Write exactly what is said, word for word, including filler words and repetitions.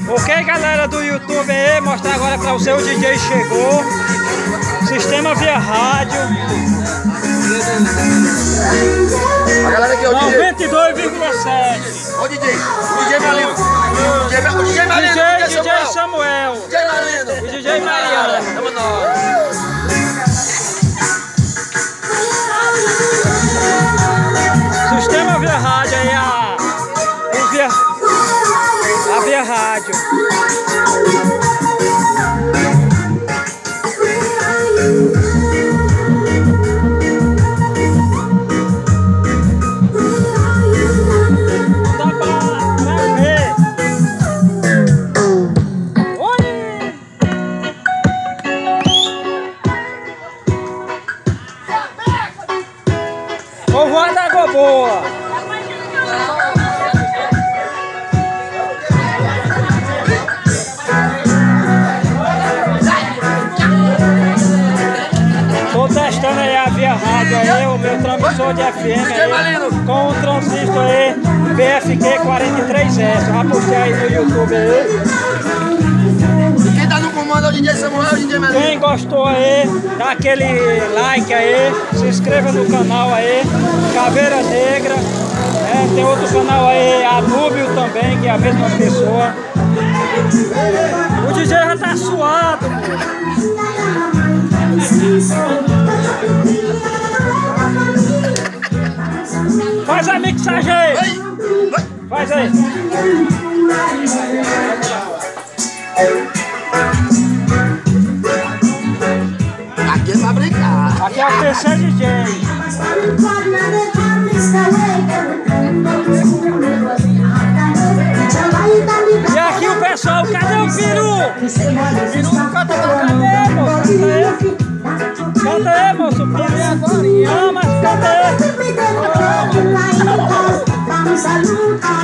Ok, galera do YouTube aí, mostrar agora para o seu D J chegou. Sistema via rádio. A galera aqui é o D J. noventa e dois vírgula sete. Ó o D J. O D J Malino. O D J Malino. D J, D J Samuel. D J Malino. E D J Mariana. Tamo nós. Sistema via rádio aí, a, o via, a via rádio. Não dá pra, pra ver. Oi! Povoado da Água Boa. Tô testando aí a via rádio aí, o meu transmissor de F M aí, com o transistor aí B F Q quarenta e três S. Já postei aí no YouTube aí. E quem tá no comando é o D J Samuel e o D J Malino. Quem gostou aí, dá aquele like aí, se inscreva no canal aí, Caveira Negra. É, tem outro canal aí, Anúbio também, que é a mesma pessoa. O D J já tá suado, pô. Faz a mixagem aí. Faz aí. Aqui é pra brincar. Aqui é o T C D J. E aqui o pessoal, cadê o peru? O peru canta, cadê, moço? Canta aí, moço, o peru é agora. Ah, mas canta aí.